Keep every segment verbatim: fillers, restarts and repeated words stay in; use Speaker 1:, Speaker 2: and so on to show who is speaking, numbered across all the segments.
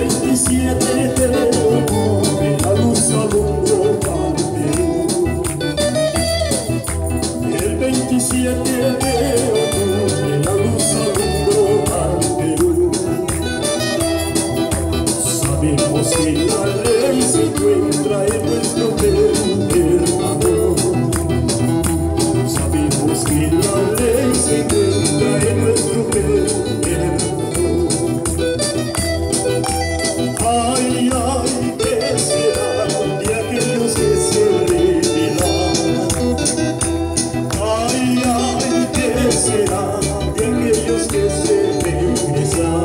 Speaker 1: veintisiete de octubre la luz alumbró al Perú. El veintisiete de octubre la luz alumbró al Perú. Sabemos que la ley se encuentra en nuestro Perú, hermano. Sabemos que la ley se encuentra en nuestro Perú, hermano. Ay, ay, ¿qué será de aquellos que se rebelan? Ay, ay, ¿qué será de aquellos que se regresan?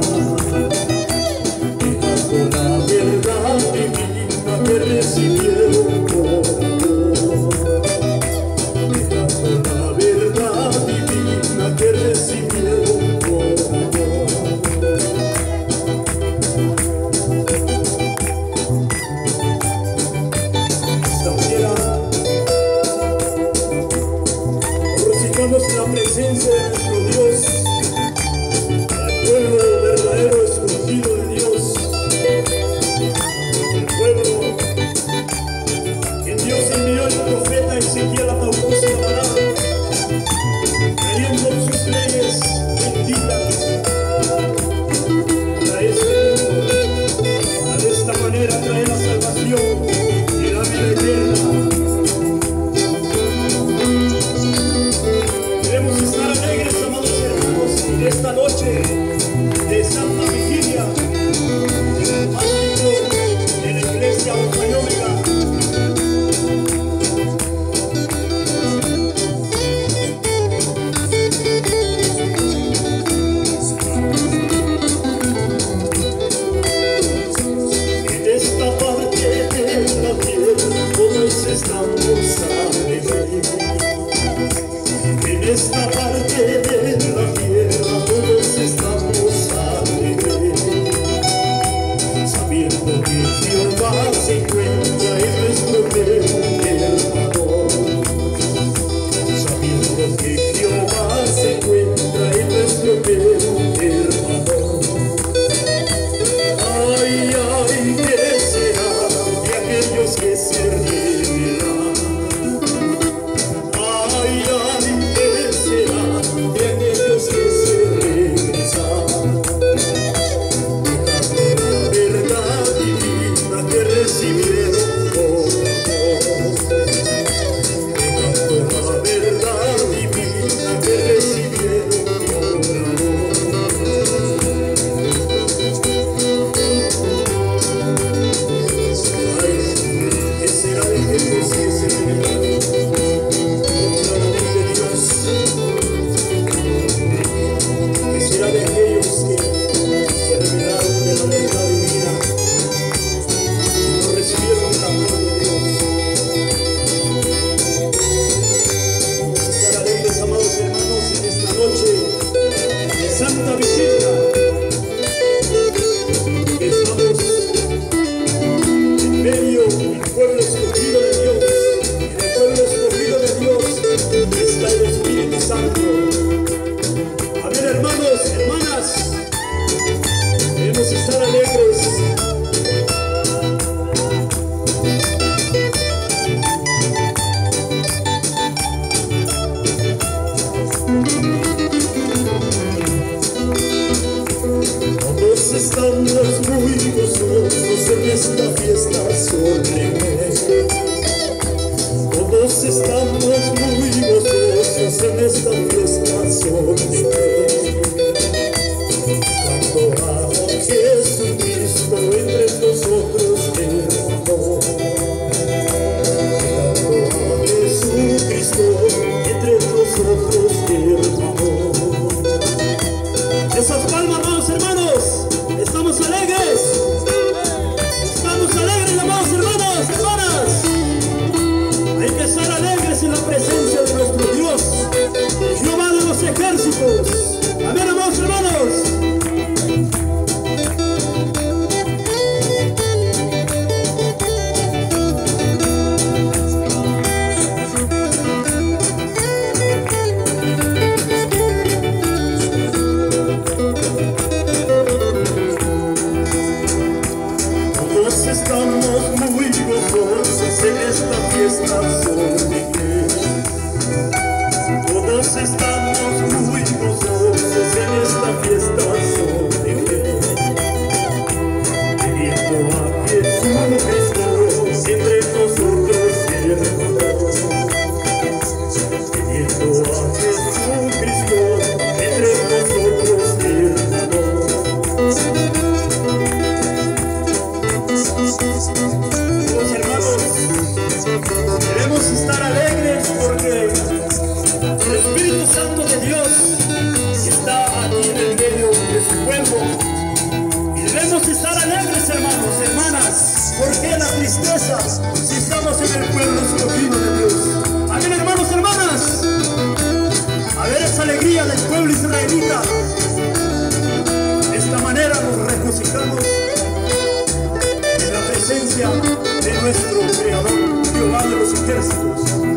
Speaker 1: Dejando la verdad divina que recibieron como dejando la verdad divina que recibieron como en la presencia de nuestro Dios, el pueblo verdadero escogido de Dios, el pueblo que Dios envió el profeta Ezequiel a Taucos y Amará, trayendo sus leyes benditas para este mundo, para de esta manera traer la salvación y la vida eterna. Esta noche de Santa Vigilia, el pórtico de la iglesia orfeónica, en esta parte de la tierra todos estamos alegres. En esta parte de la tierra todos estamos alegres, sabiendo que Jehová se encuentra en nuestro Perú, hermano. Sabiendo que Jehová se encuentra en nuestro Perú, hermano. Ay, ay, ¿qué será de aquellos que se rebelan? Ay, ay, ¿qué será de aquellos que se regresan? Dejando la verdad divina que recibieron por amor. Dejando la verdad divina que recibieron por amor. Ay, ¿qué será de aquellos que se regresan? ¿Qué será de aquellos que se revelaron de la verdad divina y no recibieron el amor de Dios? Vamos a estar alegres, amados hermanos, en esta noche de Santa Vigilia, que estamos en medio del pueblo escogido de Dios. En el pueblo escogido de Dios está el Espíritu Santo. A ver, hermanos, hermanas, debemos estar alegres. Todos estamos muy gozosos en esta fiesta solemne. Todos estamos muy gozosos en esta fiesta solemne, dando a Jesucristo entre nosotros, hermano. Dando a Jesucristo entre nosotros, hermano. Esas palmas, amados hermanos, estamos alegres. Estamos alegres, amados hermanos, hermanas. Hay que estar alegres en la presencia de nuestro Dios, Jehová de los ejércitos. estamos muy gozosos en esta fiesta solemne. Todos estamos muy gozosos en esta fiesta solemne, teniendo a Jesucristo entre nosotros, hermanos. Teniendo a Jesucristo entre nosotros, hermanos. Los hermanos, debemos estar alegres porque el Espíritu Santo de Dios está aquí en el medio de su pueblo. Y debemos estar alegres, hermanos, hermanas. ¿Por qué la tristeza si estamos en el pueblo escogido de Dios? Amén, hermanos, hermanas. A ver esa alegría del pueblo israelita. De esta manera nos regocijamos en la presencia de nuestro Creador, Jehová de los ejércitos.